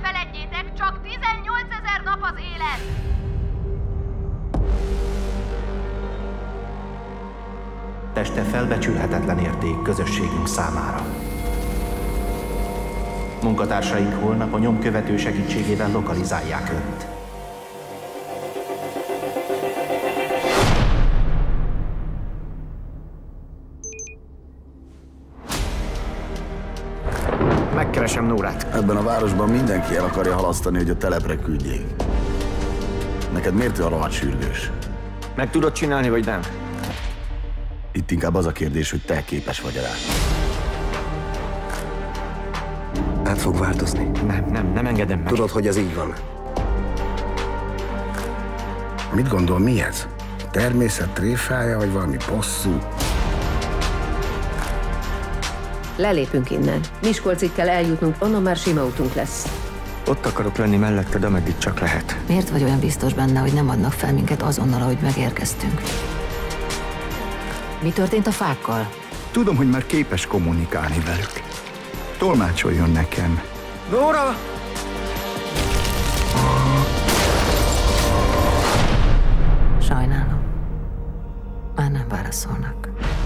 feledjétek, csak 18 000 nap az élet! Teste felbecsülhetetlen érték közösségünk számára. Munkatársaink holnap a nyomkövető segítségével lokalizálják Önt. Megkeresem Nórát. Ebben a városban mindenki el akarja halasztani, hogy a telepre küldjék. Neked miért olyan rohadt sürgős? Meg tudod csinálni, vagy nem? Itt inkább az a kérdés, hogy te képes vagy rá. Át fog változni. Nem engedem meg. Tudod, hogy ez így van. Mit gondol, mi ez? Természet tréfája, vagy valami bosszú? Lelépünk innen. Miskolcig kell eljutnunk, onnan már sima utunk lesz. Ott akarok lenni melletted, ameddig csak lehet. Miért vagy olyan biztos benne, hogy nem adnak fel minket azonnal, ahogy megérkeztünk? Mi történt a fákkal? Tudom, hogy már képes kommunikálni velük. Tolmácsoljon nekem. Nóra! Sajnálom. Már nem válaszolnak.